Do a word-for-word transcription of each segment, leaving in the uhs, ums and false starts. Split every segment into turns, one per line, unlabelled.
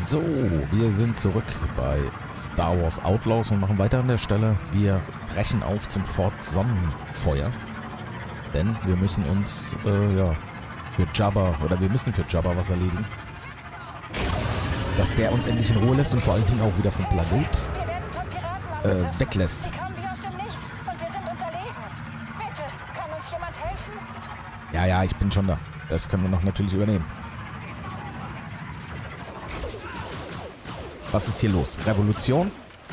So, wir sind zurück bei Star Wars Outlaws und machen weiter an der Stelle. Wir brechen auf zum Fort Sonnenfeuer. Denn wir müssen uns, äh, ja, für Jabba, oder wir müssen für Jabba was erledigen. Dass der uns endlich in Ruhe lässt und vor allen Dingen auch wieder vom Planet äh, weglässt. Ja, ja, ich bin schon da. Das können wir noch natürlich übernehmen. Was ist hier los? Revolution?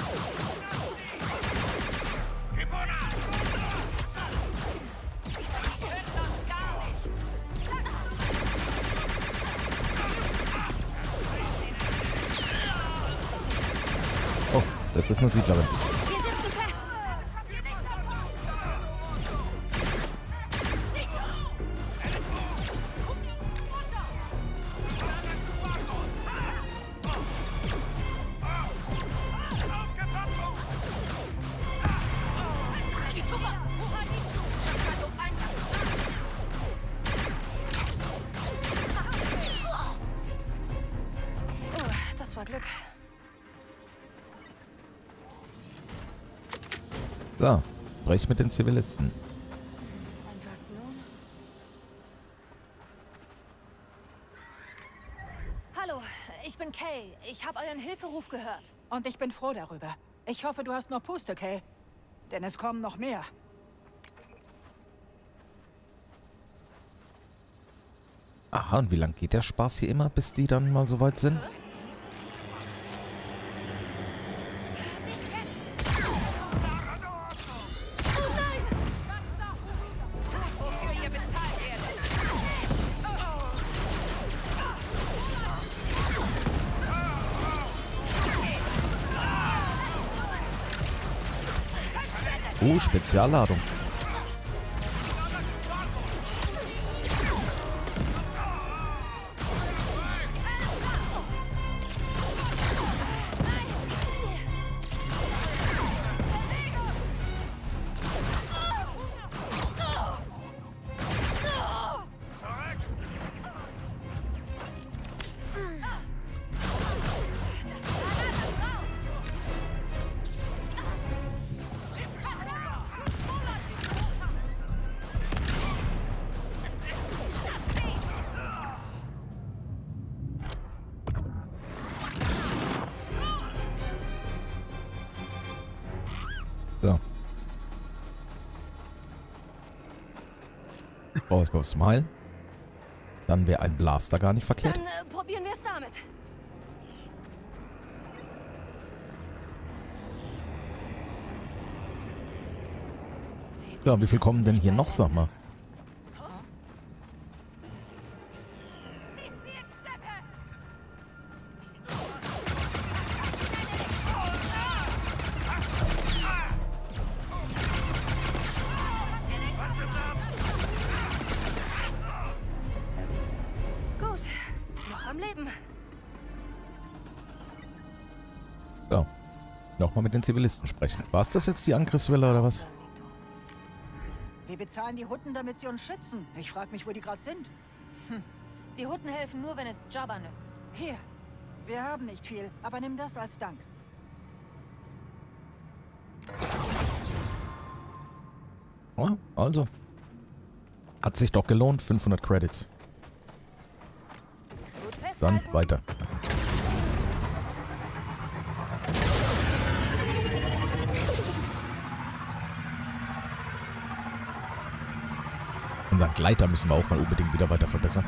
Oh, das ist eine Siedlerin.
Glück.
So, brech mit den Zivilisten.
Und was nun? Hallo, ich bin Kay. Ich habe euren Hilferuf gehört.
Und ich bin froh darüber. Ich hoffe, du hast noch Puste, Kay. Denn es kommen noch mehr.
Aha, und wie lang geht der Spaß hier immer, bis die dann mal so weit sind? Oh, Spezialladung. So. Oh, jetzt kommst du mal. Dann wäre ein Blaster gar nicht verkehrt.
Dann äh, probieren wir es damit.
Ja, wie viel kommen denn hier noch, sag mal?
Gut, noch am Leben.
So. Nochmal mit den Zivilisten sprechen. War es das jetzt die Angriffswelle oder was?
Wir bezahlen die Hutten, damit sie uns schützen. Ich frage mich, wo die gerade sind.
Hm. Die Hutten helfen nur, wenn es Jabba nützt.
Hier. Wir haben nicht viel, aber nimm das als Dank.
Ja, also. Hat sich doch gelohnt. fünfhundert Credits.
Gut festhalten.
Dann weiter. Unseren Gleiter müssen wir auch mal unbedingt wieder weiter verbessern.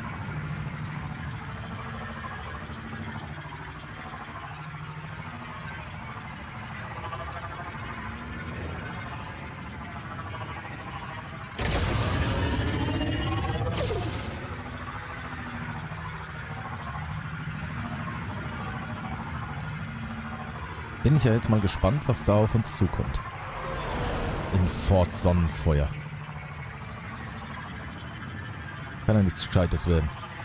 Bin ich ja jetzt mal gespannt, was da auf uns zukommt. In Fort Sonnenfeuer. Kann ja nichts Gescheites werden.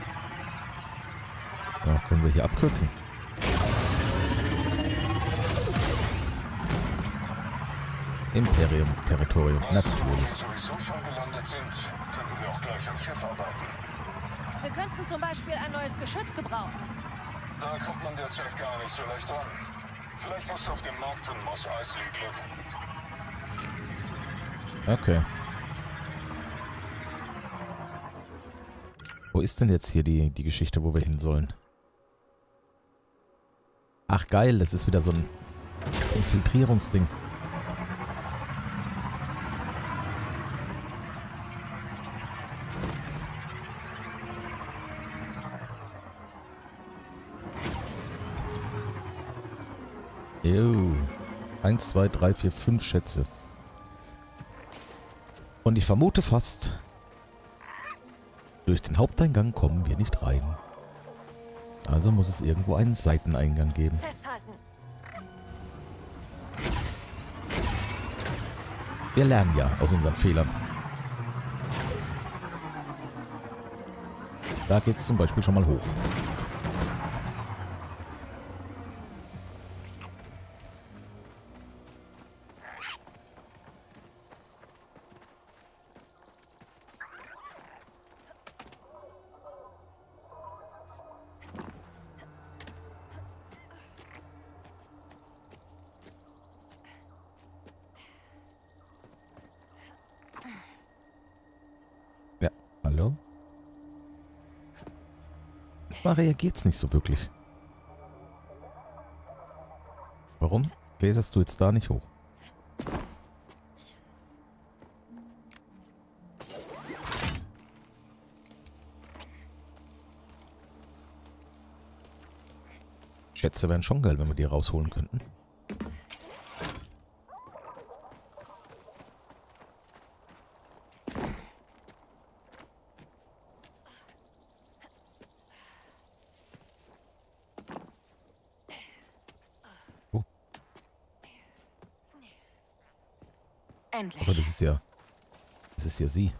Ja, können wir hier abkürzen. Imperium-Territorium, natürlich.
Wenn wir sowieso schon gelandet sind, können wir auch gleich am Schiff arbeiten.
Wir könnten zum Beispiel ein neues Geschütz gebrauchen.
Da kommt man derzeit gar nicht so leicht ran. Vielleicht hast du auf dem Markt von Mos Eisley Glück.
Okay. Wo ist denn jetzt hier die, die Geschichte, wo wir hin sollen? Ach geil, das ist wieder so ein Infiltrierungsding. Jo. Eins, zwei, drei, vier, fünf Schätze. Und ich vermute fast, durch den Haupteingang kommen wir nicht rein. Also muss es irgendwo einen Seiteneingang geben.
Festhalten.
Wir lernen ja aus unseren Fehlern. Da geht es zum Beispiel schon mal hoch. Ja, hallo? Da reagiert's nicht so wirklich. Warum kletterst du jetzt da nicht hoch? Schätze wären schon geil, wenn wir die rausholen könnten. Oh.
Endlich.
Also das ist ja... Das ist ja sie.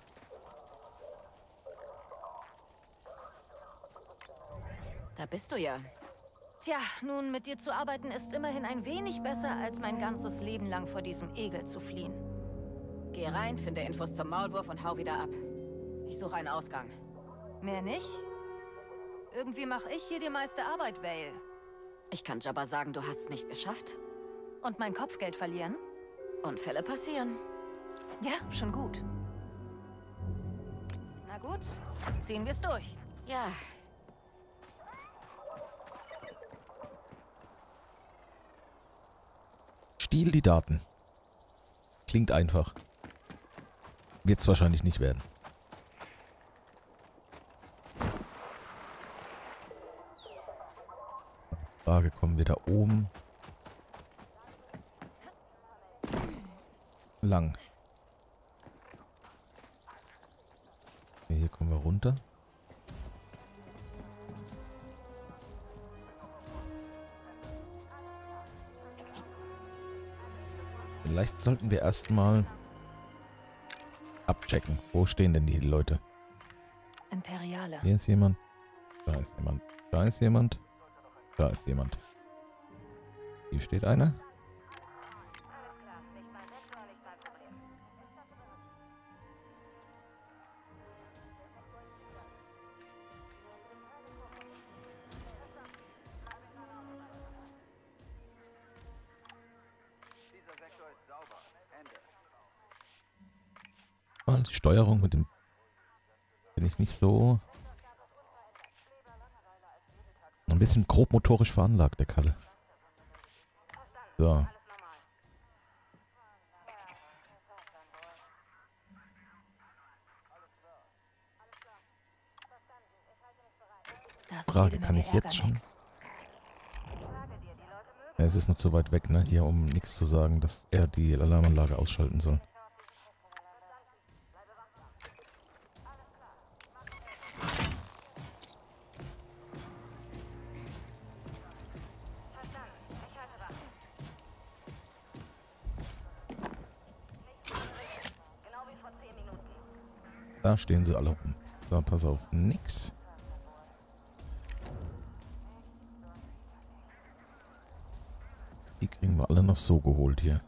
Da bist du ja.
Tja, nun, mit dir zu arbeiten ist immerhin ein wenig besser, als mein ganzes Leben lang vor diesem Egel zu fliehen.
Geh rein, finde Infos zum Maulwurf und hau wieder ab. Ich suche einen Ausgang.
Mehr nicht? Irgendwie mache ich hier die meiste Arbeit, Vale.
Ich kann Jabba sagen, du hast es nicht geschafft.
Und mein Kopfgeld verlieren?
Unfälle passieren.
Ja, schon gut. Na gut, ziehen wir es durch.
Ja.
Stiehl die Daten. Klingt einfach. Wird's wahrscheinlich nicht werden. Frage, kommen wir da oben lang? Hier kommen wir runter. Vielleicht sollten wir erstmal abchecken. Wo stehen denn die Leute?
Imperiale.
Hier ist jemand. Da ist jemand. Da ist jemand. Da ist jemand. Hier steht einer. Mal die Steuerung mit dem bin ich nicht so ein bisschen grobmotorisch veranlagt, der Kalle. So.
Das
Frage,
jede
kann
Menge
ich jetzt schon?
Ärgernis.
Ja, es ist noch zu weit weg, ne? Hier, um nichts zu sagen, dass er die Alarmanlage ausschalten soll. Da stehen sie alle rum. So, pass auf. Nix. Die kriegen wir alle noch so geholt hier.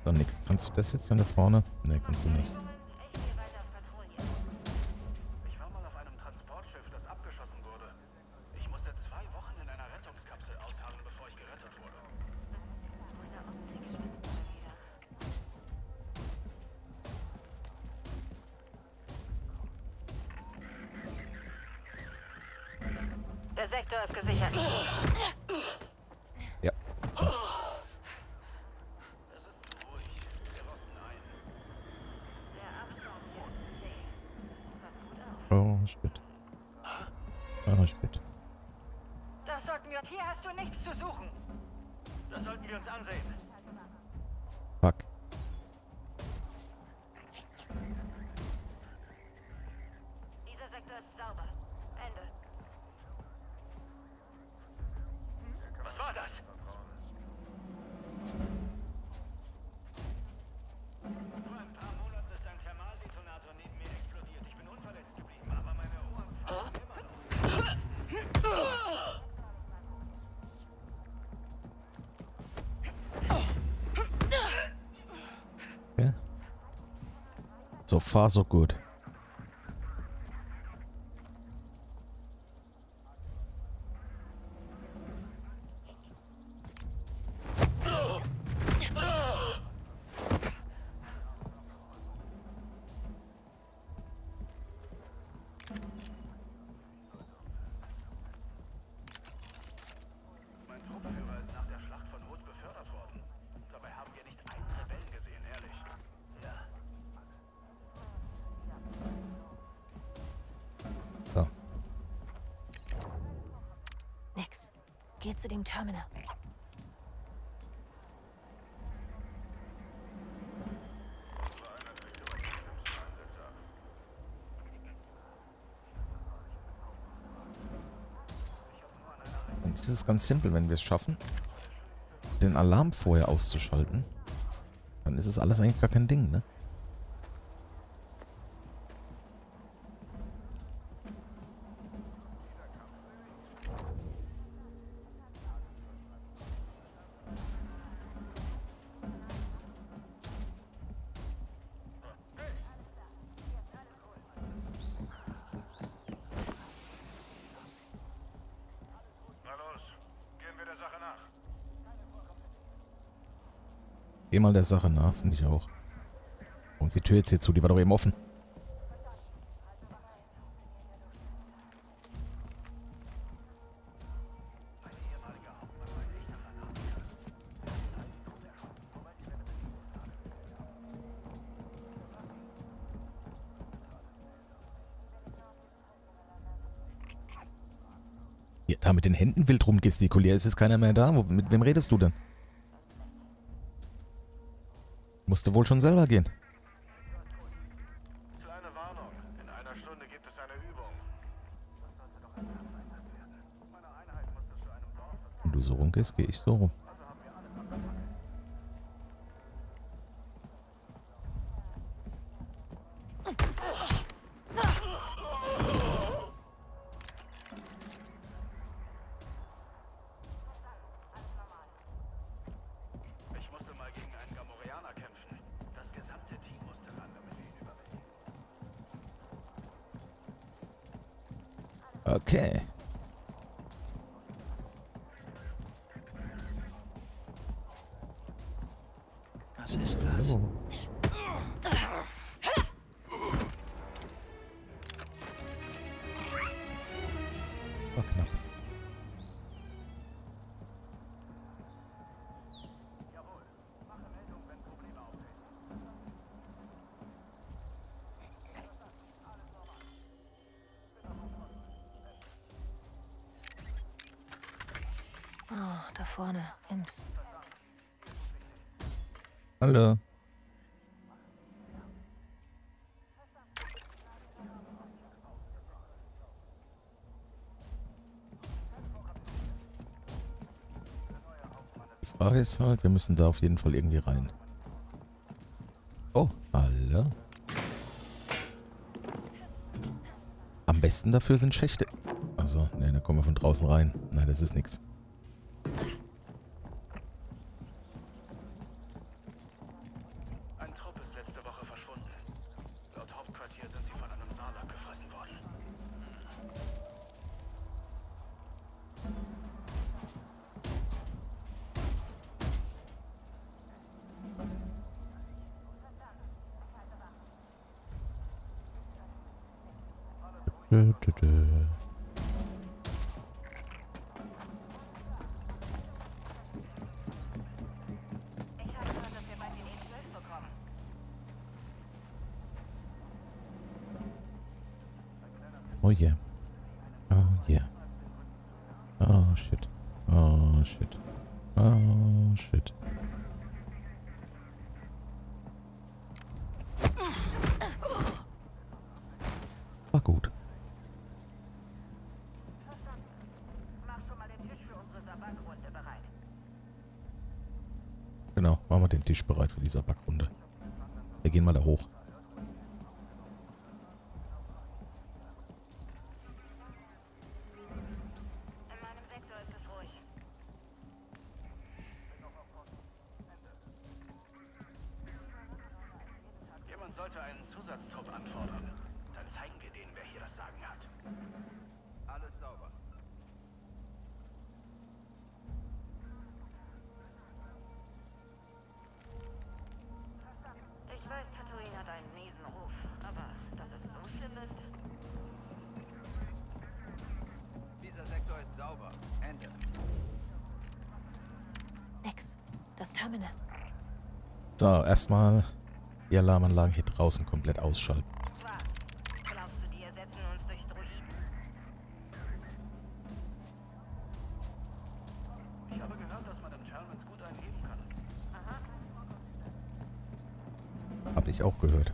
Dann nix. Kannst du das jetzt hier da vorne? Ne, kannst du nicht.
Ich war mal auf einem Transportschiff, das abgeschossen wurde. Ich musste zwei Wochen in einer Rettungskapsel ausharren, bevor ich gerettet wurde.
Der Sektor ist gesichert.
Ja. Oh, shit. Oh, shit.
Das sollten wir... Hier hast du nichts zu suchen.
Das sollten wir uns ansehen.
Fuck.
Dieser Sektor ist sauber. Ende.
Was war das? Vor ein paar Monaten ist ein Thermaldetonator neben mir explodiert. Ich bin unverletzt geblieben, aber meine Ohren fallen immer noch.
Okay. So far, so gut.
Mein Truppenführer ist nach der Schlacht von Hoth befördert worden. Dabei haben wir nicht einen Rebellen gesehen, ehrlich. Ja.
So.
Nix. Geh zu dem Terminal.
Und das ist ganz simpel, wenn wir es schaffen, den Alarm vorher auszuschalten, dann ist es alles eigentlich gar kein Ding, ne?
Na los, gehen wir der Sache nach.
Geh mal der Sache nach, finde ich auch. Und die Tür jetzt hier zu, die war doch eben offen. Ja, da mit den Händen wild rumgestikuliert. Es ist keiner mehr da. Wo, mit wem redest du denn? Musste wohl schon selber gehen.
Kleine Warnung. In einer Stunde gibt es eine Übung.
Wenn du so rumgehst, gehe ich so rum.
Ich musste mal gegen einen Gamorreaner kämpfen. Das gesamte Team musste ran, damit wir ihn überwinden.
Okay.
Was ist das?
So. War knapp.
Oh, da vorne. Imps.
Hallo. Die Frage ist halt, wir müssen da auf jeden Fall irgendwie rein. Oh, hallo. Am besten dafür sind Schächte. Also, ne, da kommen wir von draußen rein. Nein, das ist nix. Dö, dö, dö. Oh yeah. Oh yeah. Oh shit. Oh shit. Oh shit. War gut. Genau, machen wir den Tisch bereit für diese Backrunde. Wir gehen mal da hoch.
Jemand sollte einen Zusatztrupp anfordern. Dann zeigen wir denen, wer hier das Sagen hat. Alles sauber.
Ich weiß, Tatooine hat einen miesen Ruf, aber dass es so schlimm ist...
Dieser Sektor ist sauber. Ende.
Nix. Das Terminal.
So, erstmal die Alarmanlagen hier draußen komplett ausschalten.
Schwarz. Glaubst du, die ersetzen uns durch Droiden?
Ich habe gehört, dass man in Chalmers gut einheben kann.
Aha.
Hab ich auch gehört.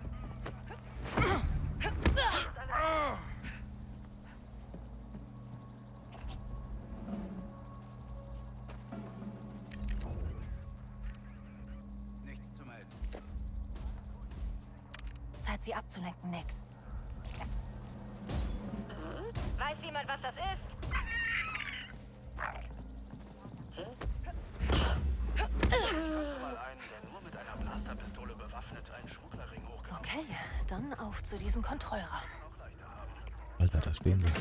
Nichts zu melden.
Zeit, sie abzulenken, Nix.
Weiß jemand, was das ist?
Mal einen, der nur mit einer Blasterpistole bewaffnet einen Schmugglerring hochgekommen
Okay, dann auf zu diesem Kontrollraum.
noch leichter haben.
Alter, da stehen sie.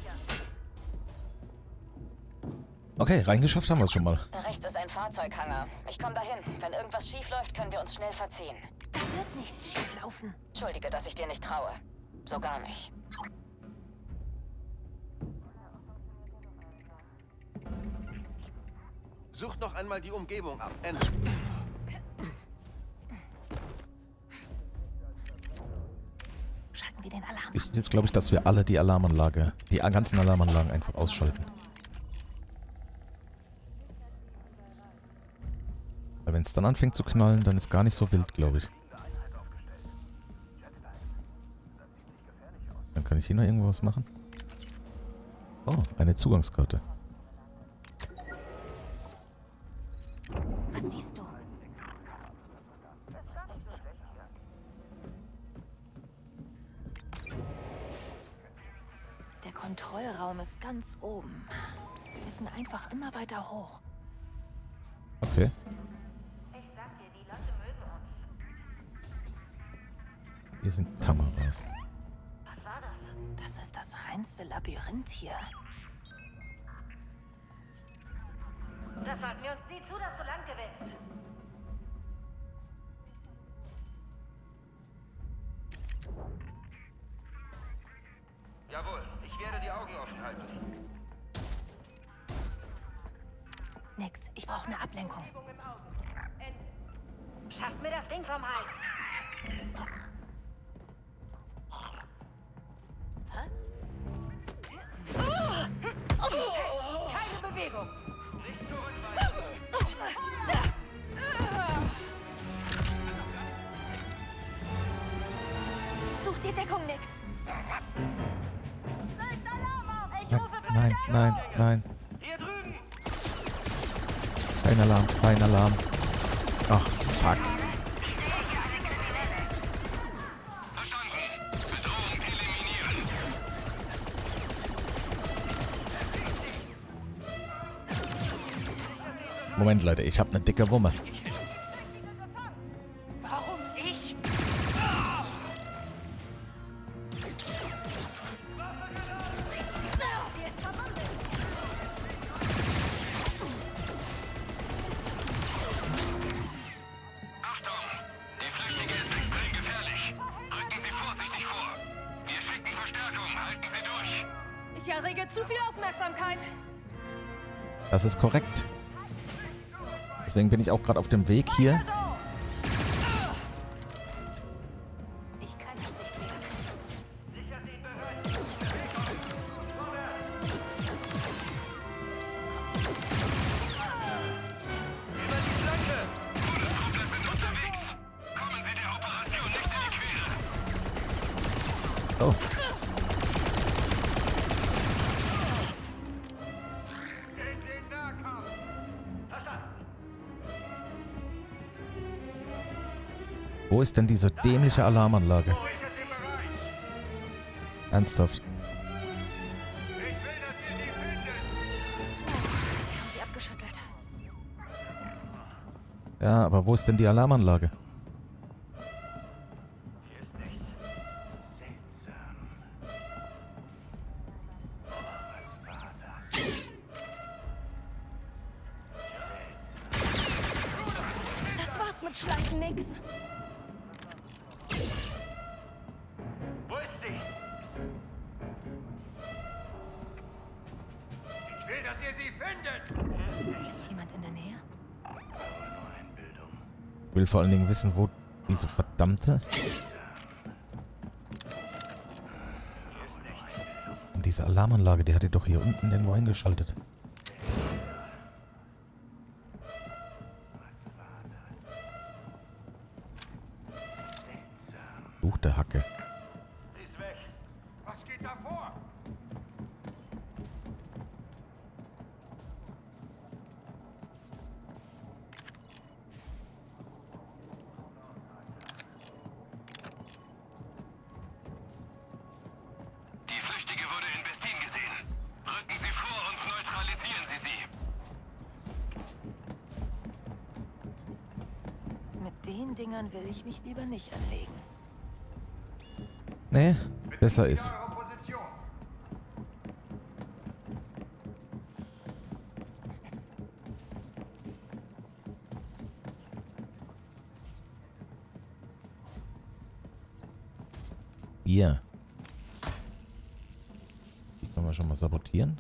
Okay, reingeschafft haben wir es schon mal.
Da rechts ist ein Fahrzeughangar. Ich komme dahin. Wenn irgendwas schief läuft, können wir uns schnell verziehen.
Da wird nichts schief laufen.
Entschuldige, dass ich dir nicht traue. So gar nicht.
Sucht noch einmal die Umgebung ab. Ende.
Schalten wir den Alarm.
Ich, jetzt glaube ich, dass wir alle die Alarmanlage, die ganzen Alarmanlagen einfach ausschalten. Weil wenn es dann anfängt zu knallen, dann ist gar nicht so wild, glaube ich. Dann kann ich hier noch irgendwas machen. Oh, eine Zugangskarte.
Was siehst du? Der Kontrollraum ist ganz oben. Wir müssen einfach immer weiter hoch.
Okay.
Ich sag dir, die Leute mögen uns.
Hier sind Kameras.
Was war das?
Das ist das reinste Labyrinth hier.
Das sollten wir uns... Sieh zu, dass du Land gewinnst.
Jawohl, ich werde die Augen offen halten.
Nix, ich brauche eine Ablenkung.
Schafft mir das Ding vom Hals. Keine Bewegung.
Such dir Deckung, Nix.
Nein, nein, nein, nein.
Hier drüben!
Kein Alarm, kein Alarm. Ach, fuck.
Verstanden. Bedrohung eliminieren.
Moment, Leute, ich habe eine dicke Wumme.
Warum ich?
Achtung! Die Flüchtige ist extrem gefährlich. Rücken Sie vorsichtig vor. Wir schicken Verstärkung. Halten Sie durch.
Ich errege zu viel Aufmerksamkeit.
Das ist korrekt. Deswegen bin ich auch gerade auf dem Weg hier.
Ich kann das nicht mehr.
Oh. Wo ist denn diese dämliche Alarmanlage? Ernsthaft.
Wir haben sie abgeschüttelt.
Ja, aber wo ist denn die Alarmanlage?
Das war's mit Schleichen nix.
Wo ist sie? Ich will, dass ihr sie findet!
Ist jemand in der Nähe?
Ich will vor allen Dingen wissen, wo diese verdammte... Und diese Alarmanlage, die hat ihr doch hier unten irgendwo eingeschaltet. Such der Hacke.
Sie ist weg. Was geht da vor?
Die Flüchtige wurde in Bestin gesehen. Rücken Sie vor und neutralisieren Sie sie.
Mit den Dingern will ich mich lieber nicht anlegen.
Nee, besser ist.
Eure Position.
Hier. Die können wir schon mal sabotieren.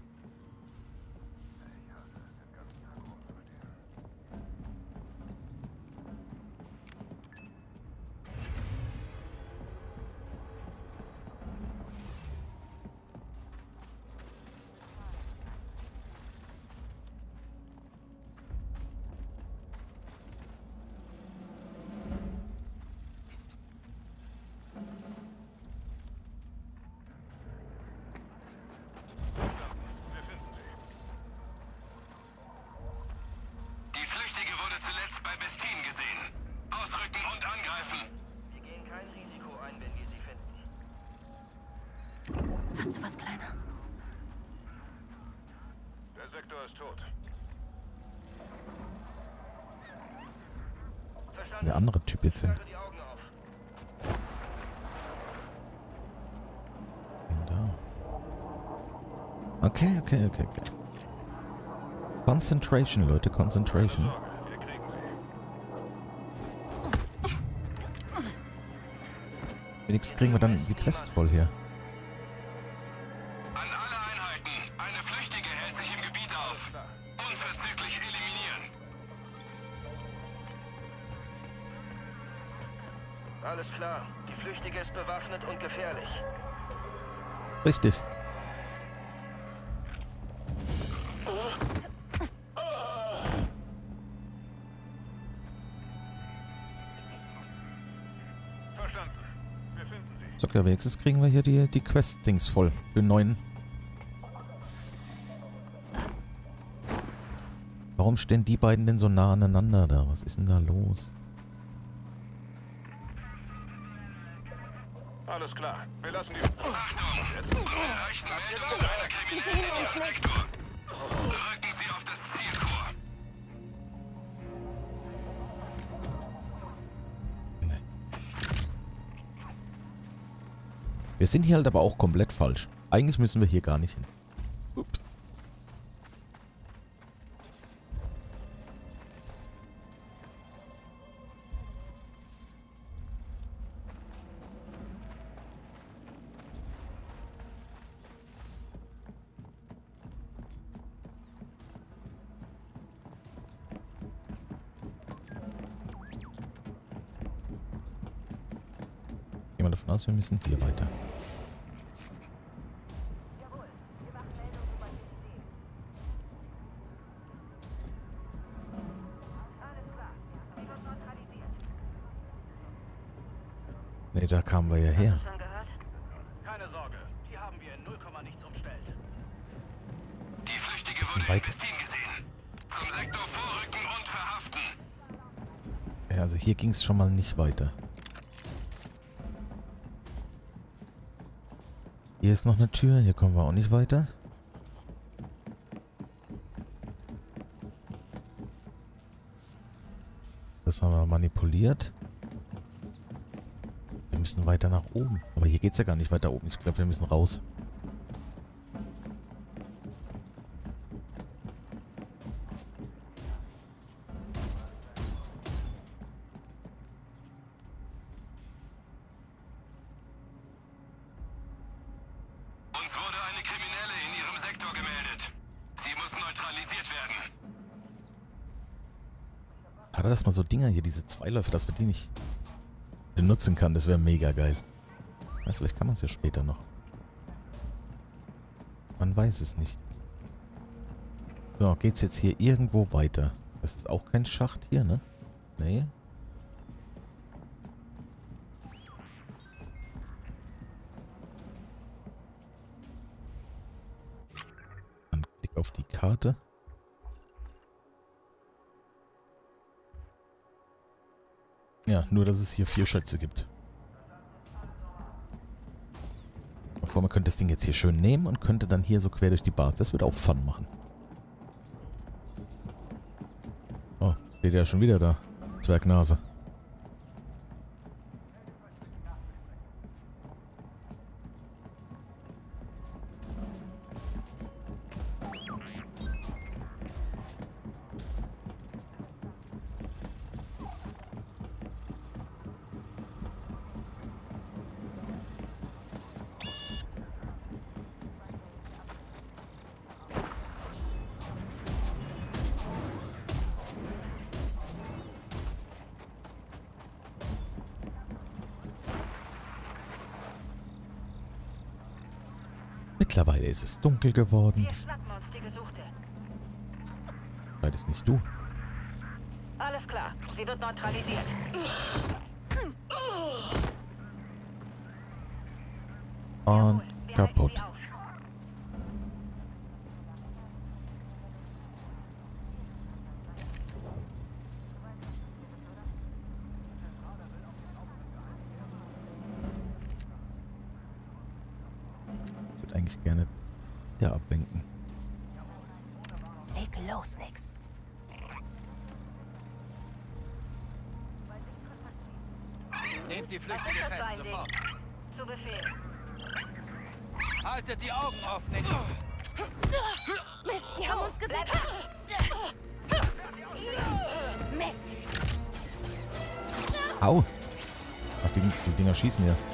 Die Flüchtige wurde zuletzt bei Bestin gesehen. Ausrücken und angreifen.
Wir gehen kein Risiko ein, wenn wir sie finden.
Hast du was, Kleiner?
Der Sektor ist tot. Verstanden.
Der andere Typ jetzt hin.
Sperre die Augen auf.
Den da. Okay, okay, okay, okay. Concentration, Leute, Concentration.
Wir kriegen sie.
Wenigstens kriegen wir dann die Quest voll hier.
An alle Einheiten. Eine Flüchtige hält sich im Gebiet auf. Unverzüglich eliminieren.
Alles klar. Die Flüchtige ist bewaffnet und gefährlich.
Richtig.
Verstanden. Wir finden sie.
So, ja, wenigstens kriegen wir hier die, die Quest-Dings voll. Für neun. Warum stehen die beiden denn so nah aneinander da? Was ist denn da los?
Alles klar. Wir lassen die...
Achtung! Uns erreichten Meldungen einer
Die
Kriminellen
sehen uns
im
nix.
Sektor. Rücken Sie auf das Ziel vor.
Wir sind hier halt aber auch komplett falsch. Eigentlich müssen wir hier gar nicht hin. Ups. mal davon aus, wir müssen hier weiter. Ne, da kamen wir ja her.
Schon gehört?
Keine Sorge, die haben wir in null Komma nichts umstellt.
Die Flüchtige
Bisschen
wurde in
weiter.
Westin gesehen. Zum Sektor vorrücken und verhaften.
Ja, also hier ging es schon mal nicht weiter. Hier ist noch eine Tür, hier kommen wir auch nicht weiter. Das haben wir manipuliert. Wir müssen weiter nach oben. Aber hier geht es ja gar nicht weiter oben. Ich glaube, wir müssen raus.
Uns wurde eine Kriminelle in ihrem Sektor gemeldet. Sie muss neutralisiert werden.
Hat er das mal so Dinger hier, diese Zweiläufer, dass man die nicht benutzen kann? Das wäre mega geil. Ja, vielleicht kann man es ja später noch. Man weiß es nicht. So, geht's jetzt hier irgendwo weiter? Das ist auch kein Schacht hier, ne? Nee. Dann Blick auf die Karte. Ja, nur dass es hier vier Schätze gibt. Bevor man könnte das Ding jetzt hier schön nehmen und könnte dann hier so quer durch die Bars. Das würde auch Fun machen. Oh, steht ja schon wieder da. Zwergnase. Mittlerweile ist es dunkel geworden.
Wir schnappen uns die Gesuchte.
Seid es nicht du?
Alles klar, sie wird neutralisiert.
Und
Wir halten
kaputt.
sie auf.
Ich würde eigentlich gerne wieder ablenken.
Leg los, nix.
Nehmt die
Was
Flüchtige
ist das für
fest,
ein Ding?
sofort.
Zu Befehl.
Haltet die Augen offen, Nick.
Mist, die haben uns gesehen. Mist.
Au! Ach, die, die Dinger schießen ja.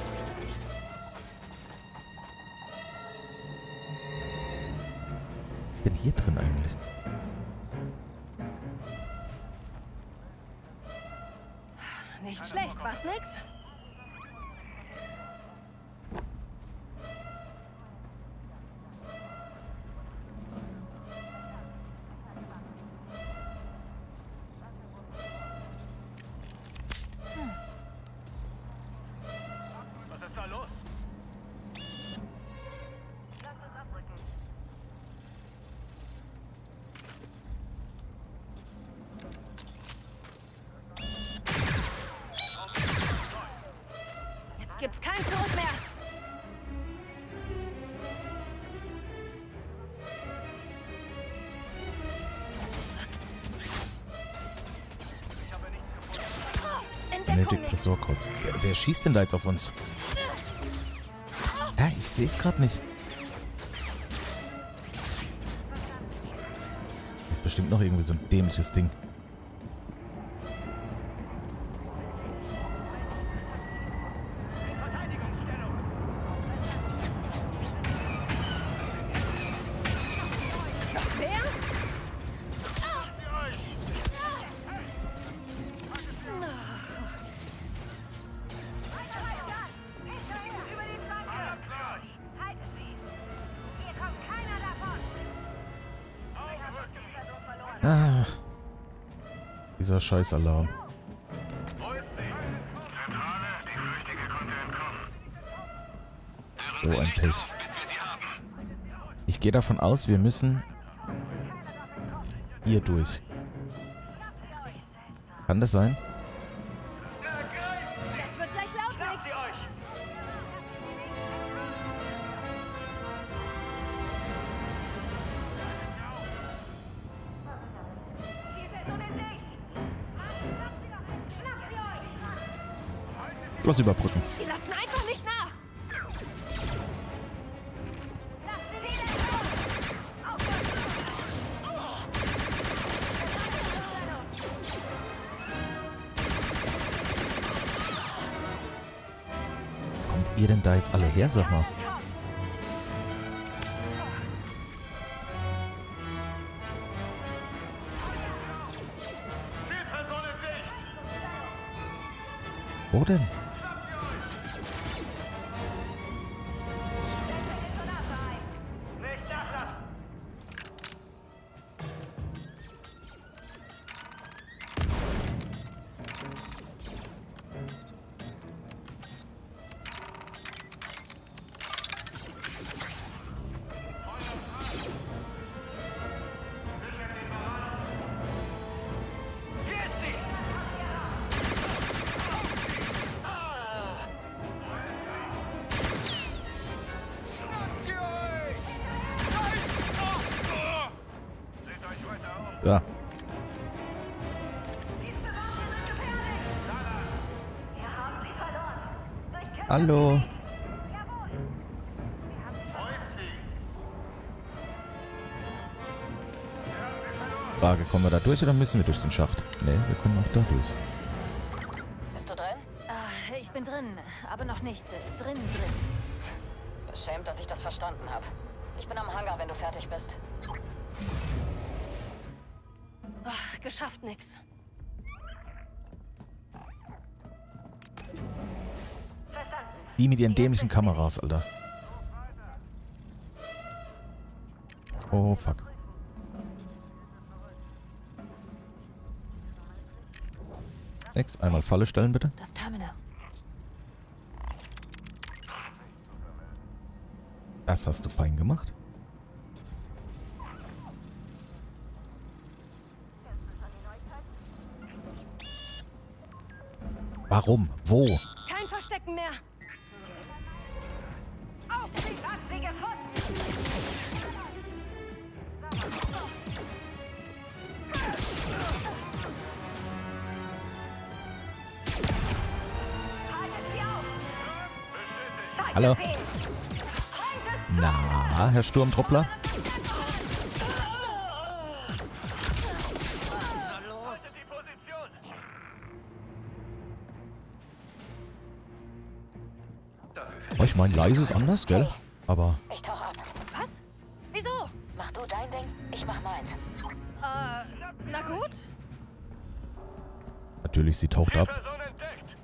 Was ist denn hier drin eigentlich?
Nicht schlecht, was, nix?
Was ist da los?
Jetzt gibt's kein Zurück mehr. Entdeckung,
Benedikt
nix.
Ressortcodes. Wer, wer schießt denn da jetzt auf uns? Ja, ich sehe es gerade nicht. Das ist bestimmt noch irgendwie so ein dämliches Ding.
Wer?
Ah. Dieser Scheißalarm. So ein Pech. Ich gehe davon aus, wir müssen hier durch. Kann das sein?
Das wird gleich laut, Nix.
Bloß überbrücken.
Die lassen einfach nicht nach.
Kommt ihr denn da jetzt alle her, sag mal? Wo denn? Ja. Hallo. Frage, kommen wir da durch oder müssen wir durch den Schacht? Ne, wir können auch da durch.
Bist du drin?
Ah, ich bin drin, aber noch nicht äh, drin drin.
Beschämt, dass ich das verstanden habe. Ich bin am Hangar, wenn du fertig bist.
Ah, geschafft, Nix.
Die mit ihren dämlichen Kameras, Alter. Oh, fuck. Nix, einmal Falle stellen, bitte.
Das Terminal.
Das hast du fein gemacht. Warum? Wo?
Kein Verstecken mehr. Auf die sie gefunden.
Hallo? Na, Herr Sturmtruppler? Oh, ich meine, leise ist anders, gell? Aber
Ich tauche ab.
Was? Wieso?
Mach du dein Ding, ich mach meins.
Äh, na gut.
natürlich, sie taucht ab.
Person entdeckt.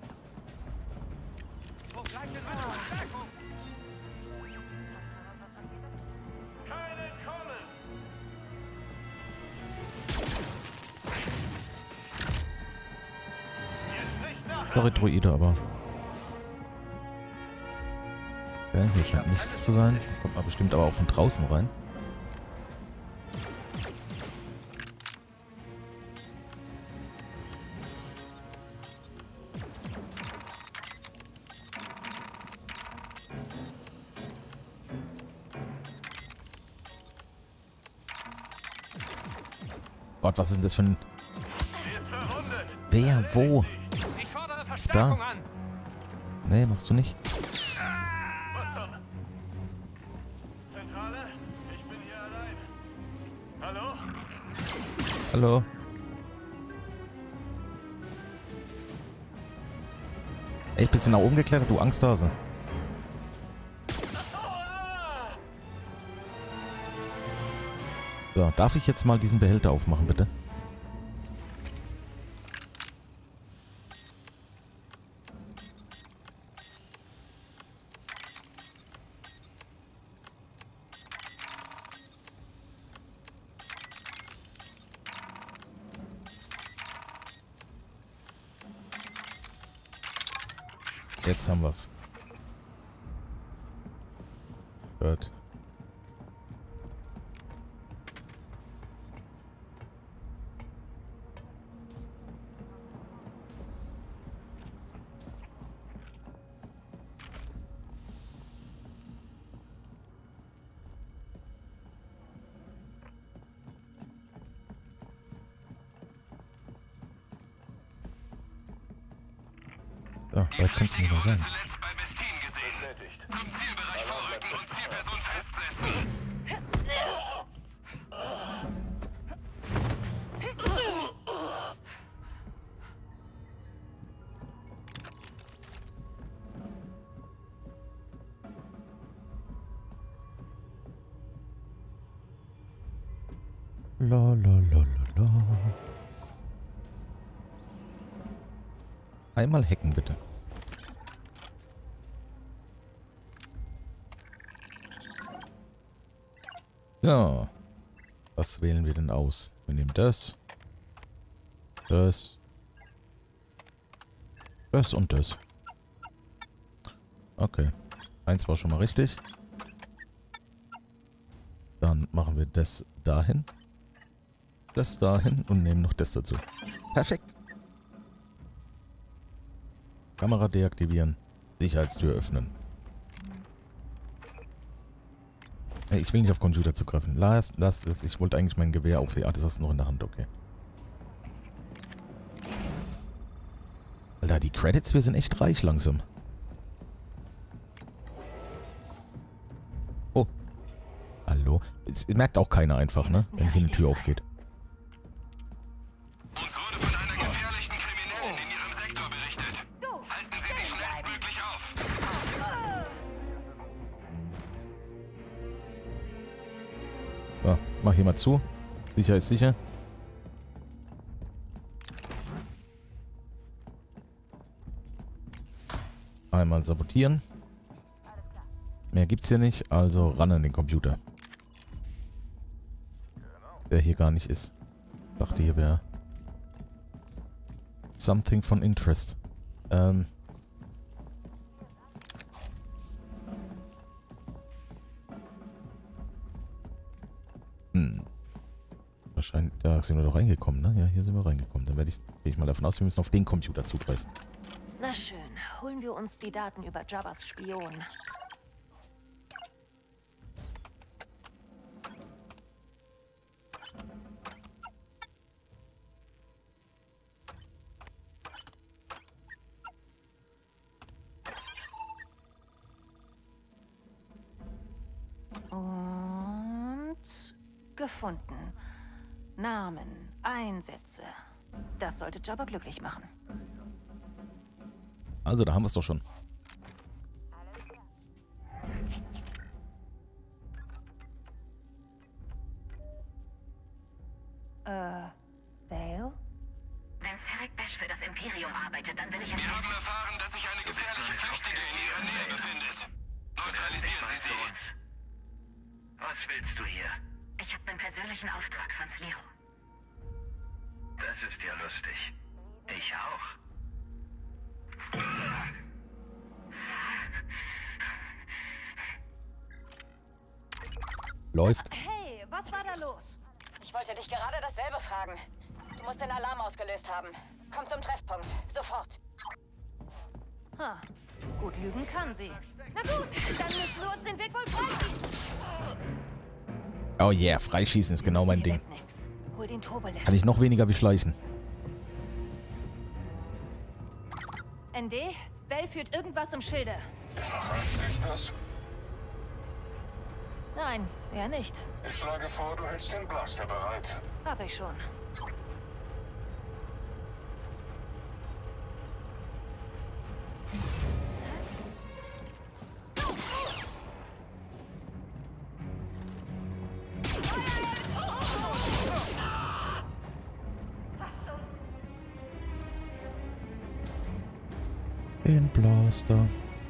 Wo bleibt denn meine Verstärkung? Keinen kommen. Jetzt nicht nach.
Sorry, Droide, aber... Okay, hier scheint nichts zu sein. Kommt man bestimmt aber auch von draußen rein. Gott, was ist denn das für ein... Wer? Wo?
Ich fordere Verstärkung
Da.
an.
Nee, machst du nicht.
Was soll? Zentrale? Ich bin hier allein. Hallo?
Hallo? Ey, bist du nach oben geklettert, du Angsthase? So, darf ich jetzt mal diesen Behälter aufmachen, bitte? Jetzt haben wir's. Gut. So, vielleicht kannst du mir mal sagen.
Zuletzt bei Bestin gesehen. Zum Zielbereich vorrücken und Zielperson festsetzen.
La la la la la. Einmal hacken, bitte. So. Was wählen wir denn aus? Wir nehmen das. Das. Das und das. Okay. Eins war schon mal richtig. Dann machen wir das dahin. Das dahin und nehmen noch das dazu. Perfekt. Kamera deaktivieren. Sicherheitstür öffnen. Hey, ich will nicht auf Computer zugreifen. Lass, lass es. Ich wollte eigentlich mein Gewehr aufheben. Ah, das hast du noch in der Hand. Okay. Alter, die Credits, wir sind echt reich langsam. Oh. Hallo? Es merkt auch keiner einfach, ne? Wenn hier eine Tür aufgeht.
Uns wurde von einer gefährlichen Kriminellen in ihrem Sektor berichtet. Halten Sie sich schnellstmöglich auf.
So, mach hier mal zu. Sicher ist sicher. Einmal sabotieren. Mehr gibt's hier nicht, also ran an den Computer. Der hier gar nicht ist. Dachte hier wäre something von interest. Ähm. Hm. Wahrscheinlich, da sind wir doch reingekommen, ne? Ja, hier sind wir reingekommen. Dann werde ich, gehe ich mal davon aus, wir müssen auf den Computer zugreifen.
Na schön, holen wir uns die Daten über Jabbas Spion. Und gefunden. Namen, Einsätze. Das sollte Jabba glücklich machen.
Also, da haben wir es doch schon.
Äh, Vale?
Wenn Sarek Bash für das Imperium arbeitet, dann will ich es
Wir haben
wissen.
erfahren, dass sich eine gefährliche Flüchtige in ihrer Nähe befindet. Neutralisieren Sie sie.
Was willst du hier?
Ich habe einen persönlichen Auftrag von Sliro.
Das ist ja lustig. Ich auch.
Läuft.
Hey, was war da los?
Ich wollte dich gerade dasselbe fragen. Du musst den Alarm ausgelöst haben. Komm zum Treffpunkt. Sofort.
Ha, gut lügen kann sie. Na gut, dann müssen wir uns den Weg wohl freischießen.
Oh yeah, freischießen ist genau mein Ding.
Nix. Hol den Turbolift.
Kann ich noch weniger wie schleichen.
N D, Val führt irgendwas im Schilde.
Reicht sich das?
Nein, er nicht.
Ich schlage vor, du hältst den Blaster bereit.
Hab ich schon.
Den Blaster.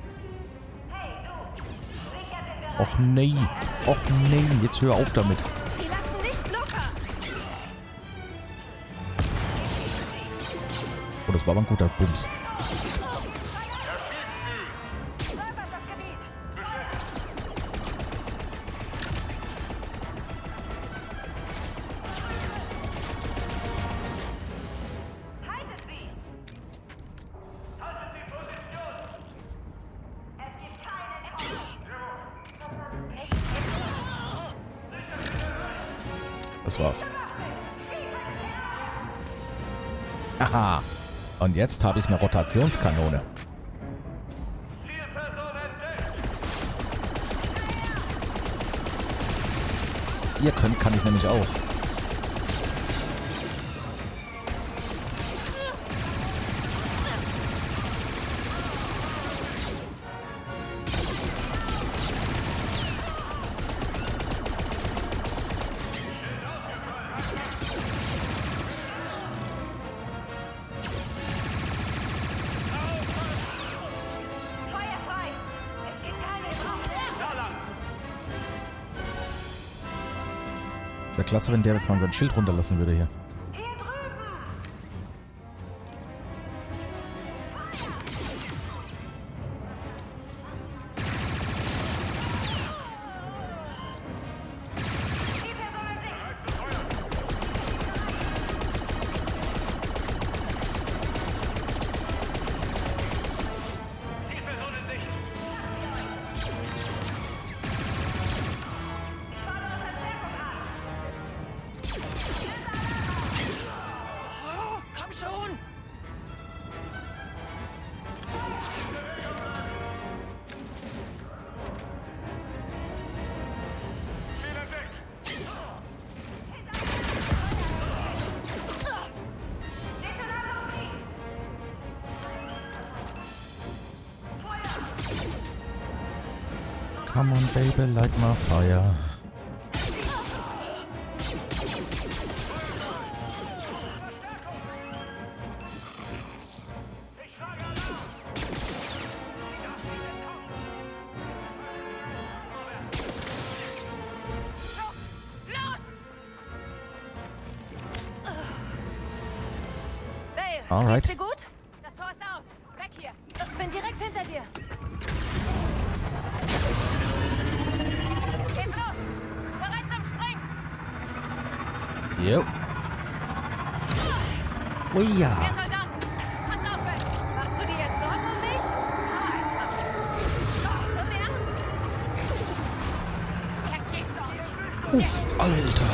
Och nee. Och nee. Jetzt hör auf damit.
Die lassen nicht locker.
Oh, das war aber ein guter Bums. das war's. Aha. Und jetzt habe ich eine Rotationskanone. Was ihr könnt, kann ich nämlich auch. Wäre klasse, wenn der jetzt mal sein Schild runterlassen würde hier. Come on, baby, light my fire. Alright.
Geht's dir gut? Das Tor ist aus. Weg hier. Ich bin direkt hinter dir. Geht's los. Bereit zum Springen.
Jo. Ui ja.
Mehr Soldaten. Pass auf, Beth. Machst du dir jetzt Sorgen um mich? Fahr einfach. Oh, im Ernst? Vergebt euch.
Uff, Alter.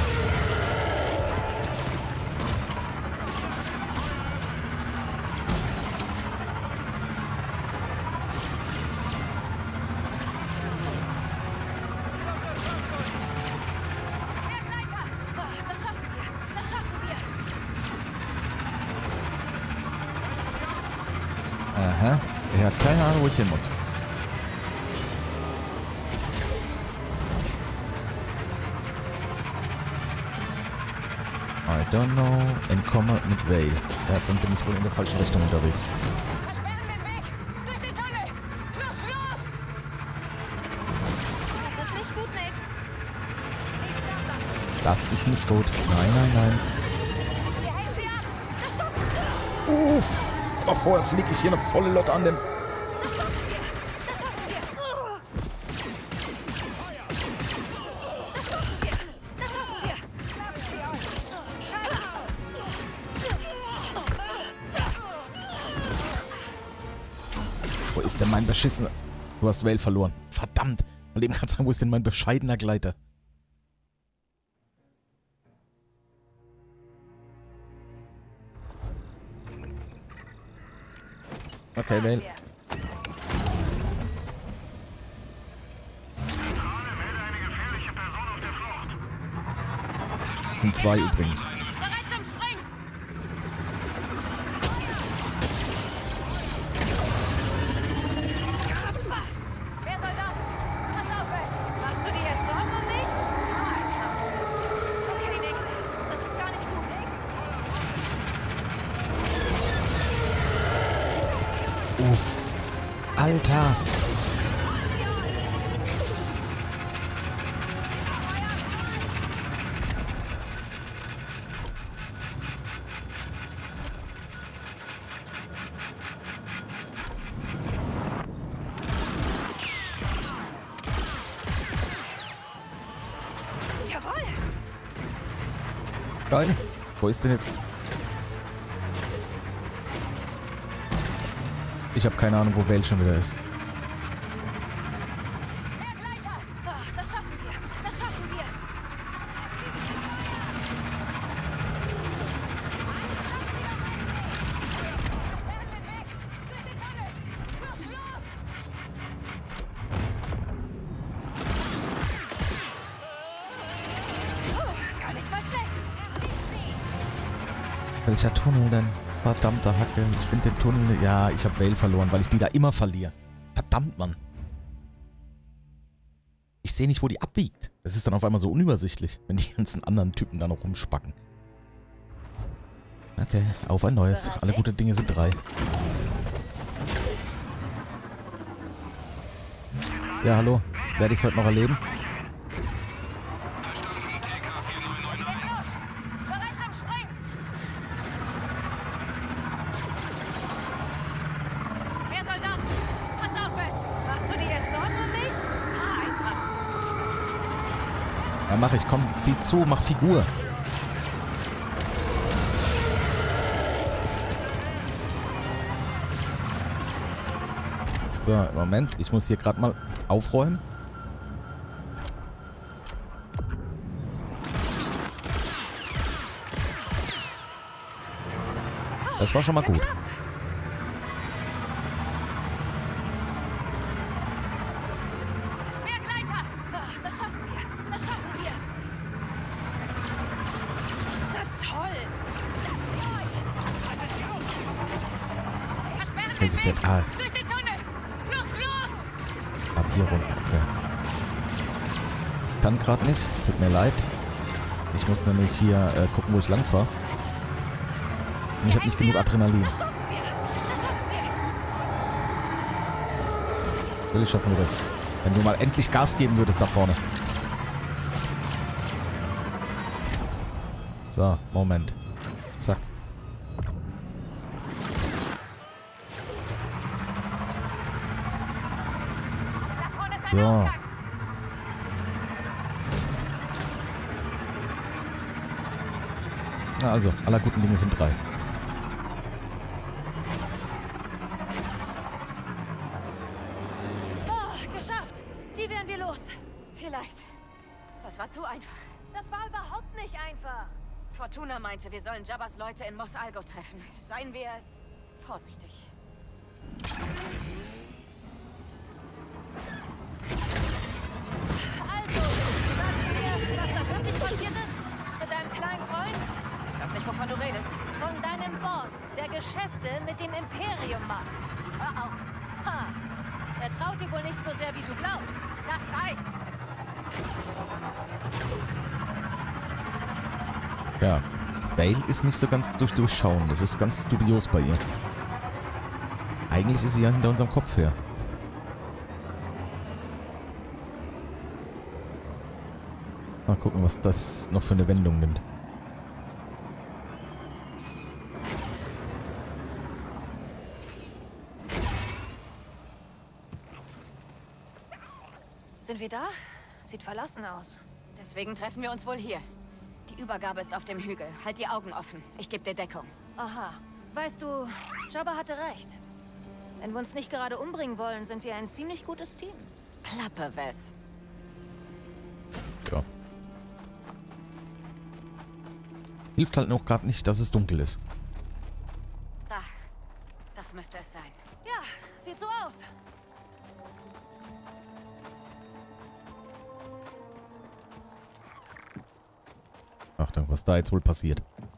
Aha. Er hat keine Ahnung, wo ich hin muss. I don't know. Entkomme mit Vale. Ja, dann bin ich wohl in der falschen Richtung unterwegs.
Versperren den Weg! Durch den Tunnel! Los, los!
Das ist nicht gut, Nix.
Das ist nicht gut. Nein, nein, nein.
Wir hängen sie ab! Das schaffen wir!
Uff. Aber vorher fliege ich hier eine volle Lotte an dem...
Das schaffen wir! Das schaffen wir! Das schaffen wir! Das schaffen wir! Scheiße!
Wo ist denn mein beschissener... Du hast Vale verloren. Verdammt. Mal eben gerade sagen, wo ist denn mein bescheidener Gleiter? Okay, Vale. Das sind zwei übrigens.
Bereit zum Springen! Wer soll das? Pass auf, Beth!
Machst du dir jetzt Sorgen um mich? Fahr einfach. Okay, Nix. Das ist gar nicht gut.
Uff. Alter.
Jawohl.
Geil. Wo ist denn jetzt... Ich habe keine Ahnung, wo Vale schon wieder ist.
Ach, das schaffen wir. Das schaffen wir.
Welcher Tunnel denn? Verdammte Hacke. Ich finde den Tunnel... Ja, ich habe Vale verloren, weil ich die da immer verliere. Verdammt, Mann. Ich sehe nicht, wo die abbiegt. Das ist dann auf einmal so unübersichtlich, wenn die ganzen anderen Typen da noch rumspacken. Okay, auf ein neues. Alle gute Dinge sind drei. Ja, hallo. Werde ich es heute noch erleben? Ja, mach ich. Komm, zieh zu, mach Figur. So, Moment. Ich muss hier gerade mal aufräumen. Das war schon mal gut. Sie fährt. Ah. Ab hier runter. Okay. Ich kann gerade nicht. Tut mir leid. Ich muss nämlich hier äh, gucken, wo ich lang fahre. Und ich habe nicht genug Adrenalin. Natürlich schaffen wir das. Wenn du mal endlich Gas geben würdest da vorne. So, Moment. Zack. So. Na also, aller guten Dinge sind drei.
Oh, geschafft. Die wären wir los.
Vielleicht. Das war zu einfach.
Das war überhaupt nicht einfach.
Fortuna meinte, wir sollen Jabbas Leute in Mos Algo treffen. Seien wir vorsichtig.
Also, sagst du mir, was da wirklich passiert ist? Mit deinem kleinen Freund?
Ich weiß nicht, wovon du redest.
Von deinem Boss, der Geschäfte mit dem Imperium macht.
Hör auf.
Ha. Er traut dir wohl nicht so sehr, wie du glaubst.
Das reicht.
Ja. Vale ist nicht so ganz durch durchschauen. Das ist ganz dubios bei ihr. Eigentlich ist sie ja hinter unserem Kopf her. Mal gucken, was das noch für eine Wendung nimmt.
Sind wir da? Sieht verlassen aus.
Deswegen treffen wir uns wohl hier. Die Übergabe ist auf dem Hügel. Halt die Augen offen. Ich gebe dir Deckung.
Aha. Weißt du, Jabba hatte recht. Wenn wir uns nicht gerade umbringen wollen, sind wir ein ziemlich gutes Team.
Klappe, Wes.
Ja. Hilft halt noch gerade nicht, dass es dunkel ist.
Da. Das müsste es sein.
Ja, sieht so aus.
Achtung, was da jetzt wohl passiert.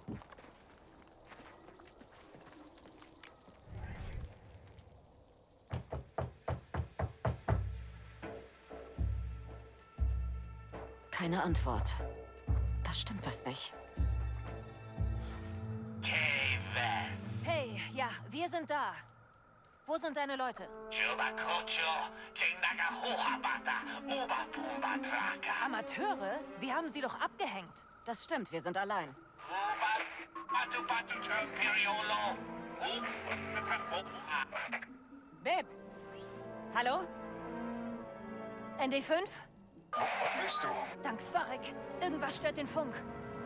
Keine Antwort. Das stimmt was nicht.
Hey, ja, wir sind da. Wo sind deine Leute? Amateure? Wir haben sie doch abgehängt.
Das stimmt, wir sind allein. Bib! Hallo?
N D fünf?
Bist du?
Dank Farek. Irgendwas stört den Funk.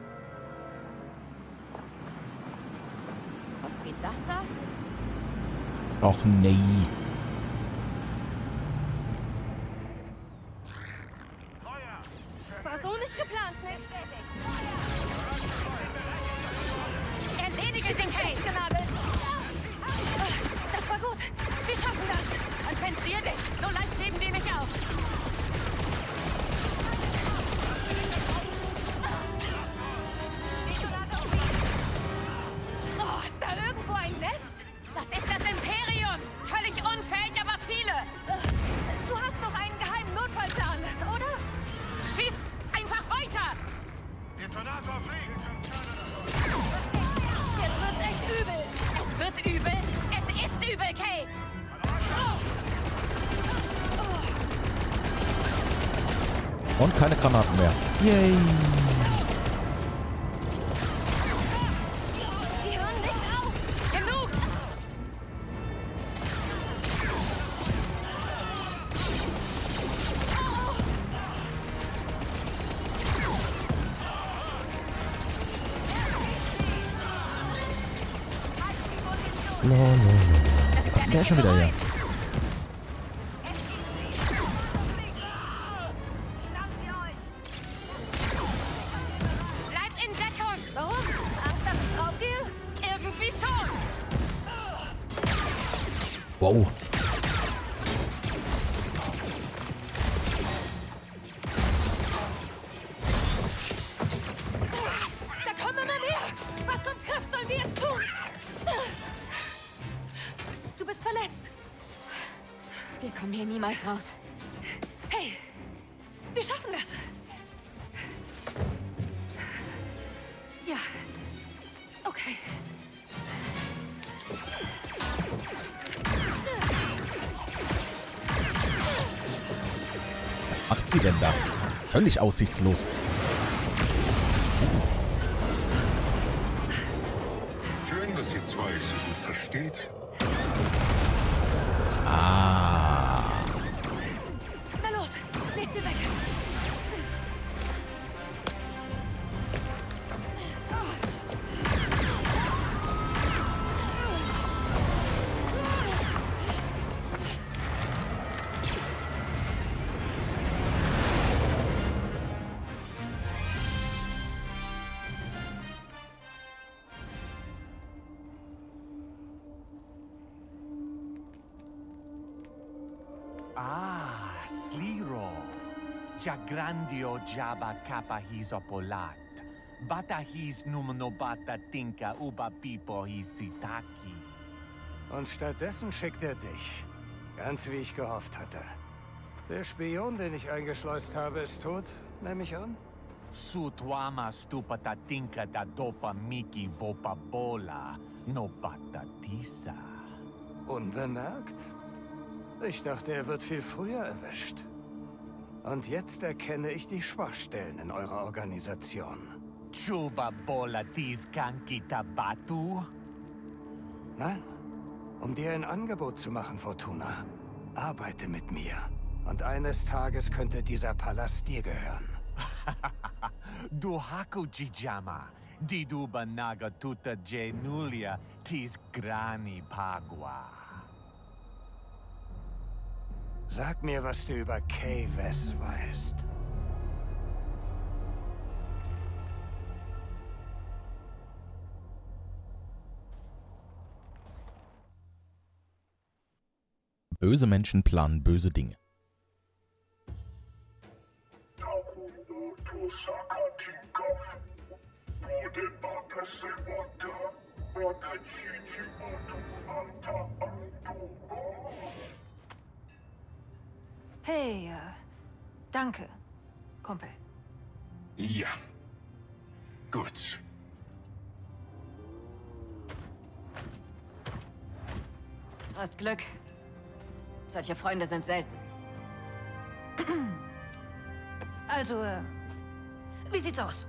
Sowas wie das da?
Och nee.
War so nicht geplant, Nix. Erledige den Case, genagelt. Das war gut. Wir schaffen das.
Konzentrier dich. So leicht geben die nicht auf.
Und keine Granaten mehr. Yay!
Die hören nicht auf! Genug!
Lo, lo, lo, lo. Der ist schon wieder hier.
Bleib in Deckung! Warum? Angst, dass ich draufgehe? Irgendwie schon!
Wow.
Da kommen immer mehr! Was zum Griff sollen wir jetzt tun? Du bist verletzt.
Wir kommen hier niemals raus.
Hey, wir schaffen das. Ja. Okay.
Was macht sie denn da? Völlig aussichtslos.
Schön, dass ihr zwei so gut versteht.
Ah.
Na los, nicht sie weg.
Ah, Sliro. Ja grandio jaba kappa his opolat. Bata his numno bata tinka uba pipo his titaki.
Und stattdessen schickt er dich. Ganz wie ich gehofft hatte. Der Spion, den ich eingeschleust habe, ist tot, nehme ich an?
Sutwama stupata tinka da dopa miki vopa bola no bata tisa.
Unbemerkt? Ich dachte, er wird viel früher erwischt. Und jetzt erkenne ich die Schwachstellen in eurer Organisation.
Chuba bola tis kanki tabatu?
Nein, um dir ein Angebot zu machen, Fortuna. Arbeite mit mir. Und eines Tages könnte dieser Palast dir gehören.
Du haku jijama. Di duba naga tuta genulia tis grani pagua.
Sag mir, was du über Kay Wes weißt.
Böse Menschen planen böse Dinge.
Hey, äh, danke, Kumpel.
Ja. Gut.
Du hast Glück. Solche Freunde sind selten.
Also, äh, wie sieht's aus?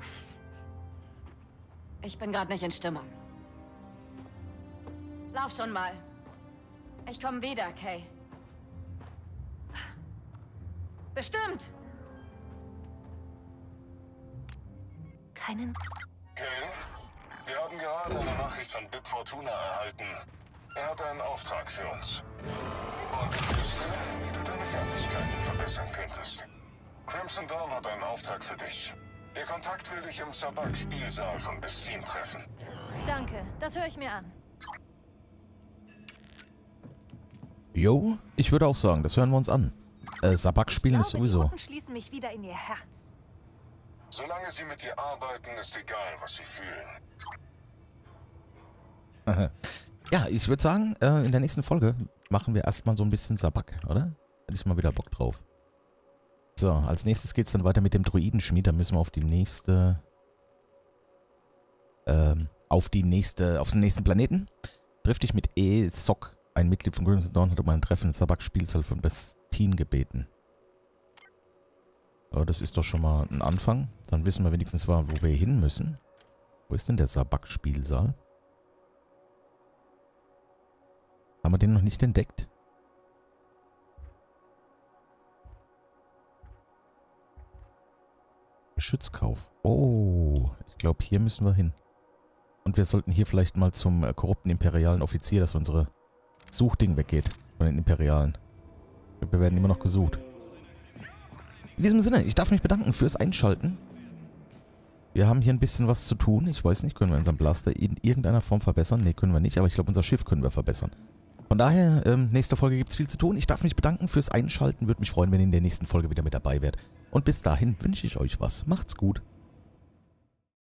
Ich bin gerade nicht in Stimmung. Lauf schon mal. Ich komme wieder, Kay.
Bestimmt. Keinen...
Okay. Wir haben gerade eine Nachricht von Bib Fortuna erhalten. Er hat einen Auftrag für uns. Und ich wüsste, wie du deine Fertigkeiten verbessern könntest. Crimson Dawn hat einen Auftrag für dich. Ihr Kontakt will dich im Sabak-Spielsaal von Bestin treffen.
Danke, das höre ich mir an.
Jo, ich würde auch sagen, das hören wir uns an. Äh, Sabak spielen ist sowieso.
Die Truppen schließen mich wieder in ihr Herz.
Solange sie mit dir arbeiten, ist egal, was sie fühlen.
Ja, ich würde sagen, äh, in der nächsten Folge machen wir erstmal so ein bisschen Sabak, oder? Hätte ich mal wieder Bock drauf. So, als nächstes geht's dann weiter mit dem Druidenschmied. Da müssen wir auf die nächste... Ähm, auf die nächste... auf den nächsten Planeten. Triff dich mit E-Sock. Ein Mitglied von Crimson Dawn hat um ein Treffen in Sabak-Spielsaal von Bestin gebeten. Aber das ist doch schon mal ein Anfang. Dann wissen wir wenigstens mal, wo wir hin müssen. Wo ist denn der Sabak-Spielsaal? Haben wir den noch nicht entdeckt? Geschützkauf. Oh, ich glaube, hier müssen wir hin. Und wir sollten hier vielleicht mal zum äh, korrupten imperialen Offizier, dass unsere Suchding weggeht von den Imperialen. Wir werden immer noch gesucht. In diesem Sinne, ich darf mich bedanken fürs Einschalten. Wir haben hier ein bisschen was zu tun. Ich weiß nicht, können wir unseren Blaster in irgendeiner Form verbessern? Ne, können wir nicht, aber ich glaube, unser Schiff können wir verbessern. Von daher, ähm, nächste Folge gibt es viel zu tun. Ich darf mich bedanken fürs Einschalten. Würde mich freuen, wenn ihr in der nächsten Folge wieder mit dabei wärt. Und bis dahin wünsche ich euch was. Macht's gut.